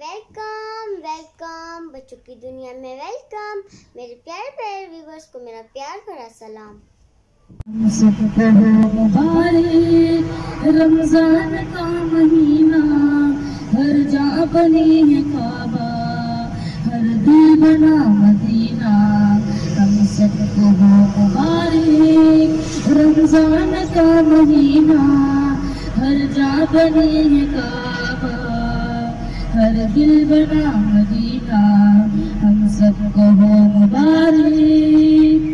Welcome welcome بچوں کی دنیا میں ویلکم. میرے پیارے پیارے ویورز کو میرا پیار بھرا سلام. ہم سب کو مبارک رمضان کا مہینہ، ہر جہاں بنی ہے کعبہ، ہر دل بنا مدینہ. ہم سب کو مبارک رمضان کا مہینہ، ہر جہاں بنی ہے کعبہ، ہر دل بنا مدینہ. ہم سب کو مبارک.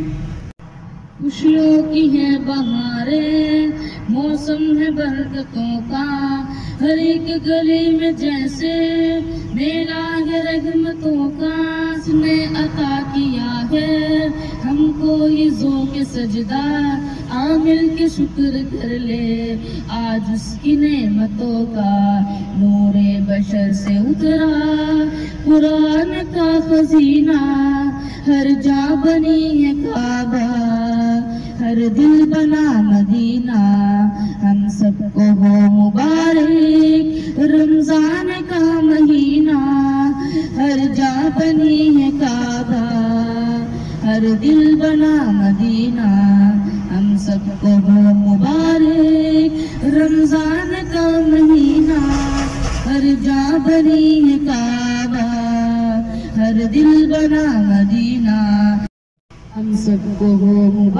خوشیوں کی ہے بہاریں، موسم ہے برکتوں کا، ہر ایک گلی میں جیسے میلہ ہے رحمتوں کا. اس نے عطا کیا ہے ہم کو یہ ذوق سجدہ، آ مل کے شکر کر لے آج اس کی نعمتوں کا. نور بشر سے اترا قرآن کا خزینہ، ہر جا بنی ہے کعبہ، ہر دل بنا مدینہ. ہم سب کو ہو مبارک رمضان کا مہینہ، ہر جا بنی ہے کعبہ، ہر دل بنا مدینہ. ہم سب کو ہو مبارک رمضان کا مہینہ، ہر جا بنی ہے کعبہ، ہر دل بنا مدینہ. ہم سب کو ہو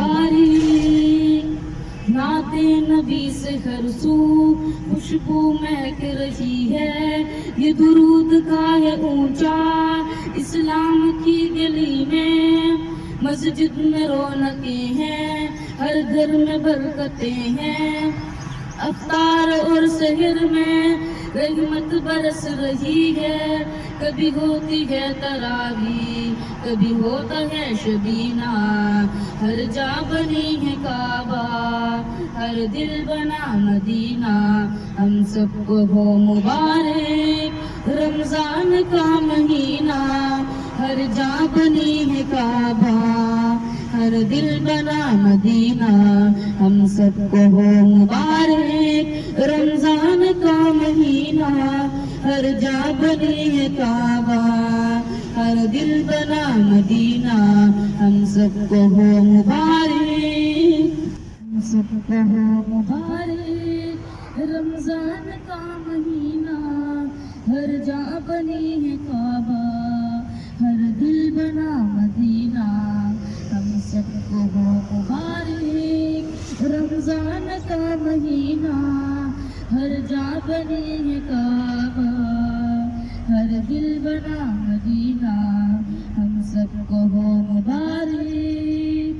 مبارک. نعت نبی سے ہر سو خوشبو مہک رہی ہے، یہ درود کا ہے اونچا اسلام کی گلی میں. مسجد میں رونقیں ہیں، ہر گھر میں برکتیں ہیں، افطار اور سحر میں رحمت برس رہی ہے. کبھی ہوتی ہے تراویح، کبھی ہوتا ہے شبینہ، ہر جا بنی ہے کعبہ، ہر دل بنا مدینہ. ہم سب کو ہو مبارک رمضان کا مہینہ، ہر جا بنی ہے کعبہ، ہر دل بنا مدینہ. ہم سب کو ہو مبارک رمضان کا مہینہ، ہر جا بنی ہے کعبہ، ہر دل بنا مدینہ. ہم سب کو ہو مبارک. ہم سب کو ہو مبارک رمضان کا مہینہ، ہر جا بنی ہے کعبہ، ہر دل بنا مدینہ. ہم سب کو ہو مبارک رمضان کا مہینہ، ہر جا بنی ہے کعبہ، ہر دل بنا مدینہ. ہم سب کو ہو مبارک.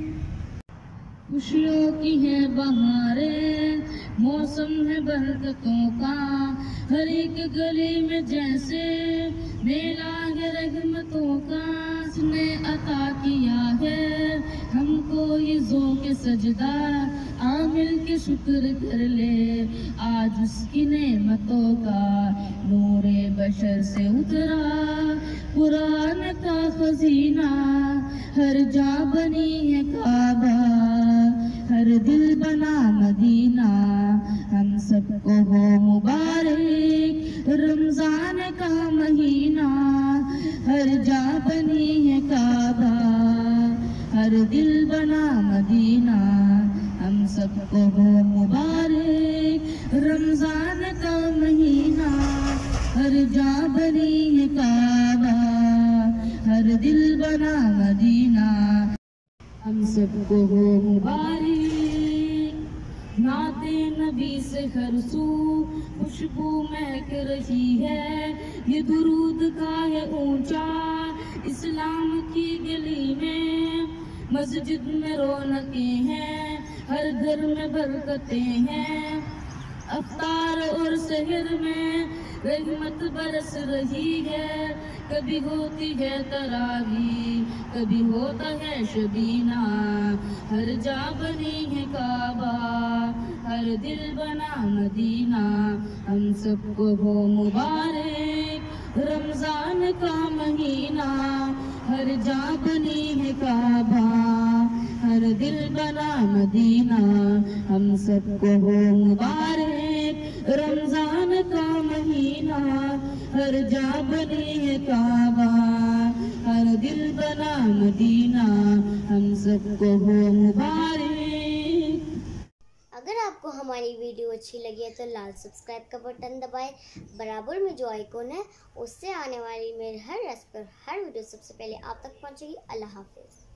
خوشیوں کی ہے بہاریں، موسم ہے برکتوں کا، ہر ایک گلی میں جیسے میلہ ہے رحمتوں کا. اس نے عطا کیا ہے ہم کو یہ ذوق سجدہ، آ مل کے شکر کر لے آج اس کی نعمتوں کا. نور بشر سے اترا قرآن کا خزینہ، ہر جا بنی ہے کعبہ، ہر دل بنا مدینہ. ہم سب کو ہو مبارک رمضان کا مہینہ، ہر جا بنی ہے کعبہ، ہر دل بنا مدینہ. ہم سب کو ہو مبارک رمضان کا مہینہ، ہر جا بنی ہے کعبہ، ہر دل بنا مدینہ. ہم سب کو ہو مبارک. نعت نبی سے ہر سو خوشبو مہک رہی ہے، یہ درود کا ہے اونچا اسلام کی گلی میں. مسجد میں رونقیں ہیں، ہر گھر میں برکتیں ہیں، افطار اور سحر میں رحمت برس رہی ہے. کبھی ہوتی ہے تراویح، کبھی ہوتا ہے شبینہ، ہر جا بنی ہے کعبہ، ہر دل بنا مدینہ. ہم سب کو ہو مبارک رمضان کا مہینہ، ہر جا بنی ہے کعبہ، ہر دل بنا مدینہ. ہم سب کو ہو مبارک رمضان کا مہینہ، ہر جا بنی ہے کعبہ، ہر دل بنا مدینہ، ہم سب کو ہو مبارک۔ اگر آپ کو ہماری ویڈیو اچھی لگی ہے تو لال سبسکرائب کا بٹن دبائیں، برابر میں جو آئیکن ہے اس سے آنے والی میرے ہر ریسپی ہر ویڈیو سب سے پہلے آپ تک پہنچے گی۔ اللہ حافظ۔